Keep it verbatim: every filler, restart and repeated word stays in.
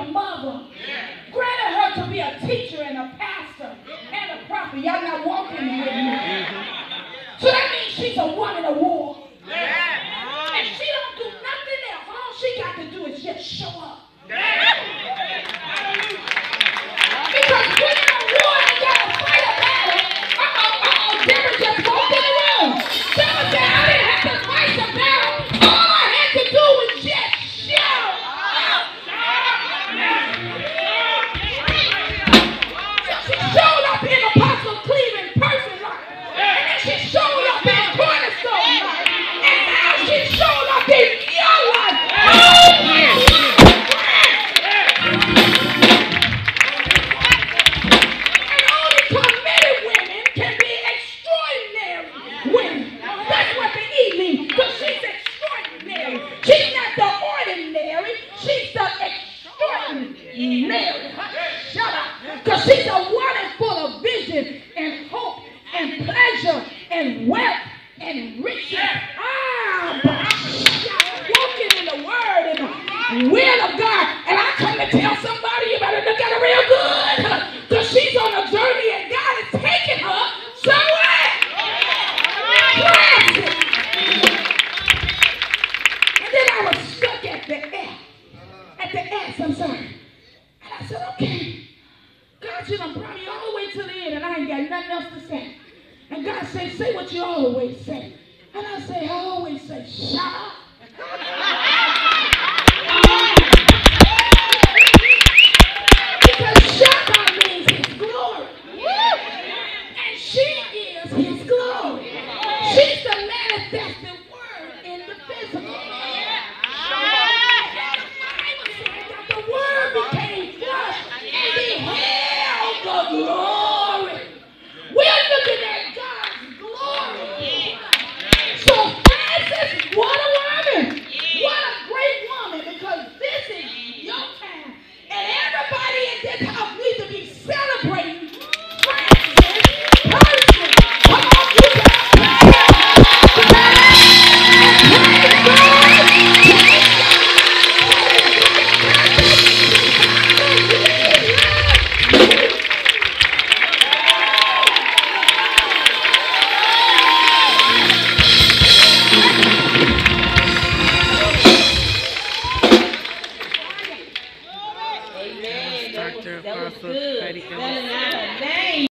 a mother. Granted her to be a teacher and a pastor and a prophet. Y'all not walking with me. So that means she's a woman of war. And she don't do nothing else. All she got to do is just show up. Because when you're a war and you got to fight a battle, uh-oh, uh-oh, Deborah just walked in the room. Deborah said, I didn't have to fight the battle. All I had to do was just shout. So she showed up in Apostle Cleveland person life. And then she showed up in Cornerstone life. And now she showed up in your life. Oh, she's not the ordinary, she's the extraordinary. Shut up. Because she's a woman full of vision and hope and pleasure and wealth and riches. Ah, but I'm walking in the word and the will of God. And I come to tell somebody, you better look at her real good. Because she's on a journey and God is taking her somewhere. Classic. Then I was stuck at the F. At the S, I'm sorry. And I said, okay. God said, I'm brought you all the way to the end and I ain't got nothing else to say. And God said, say what you always say. And I said, oh.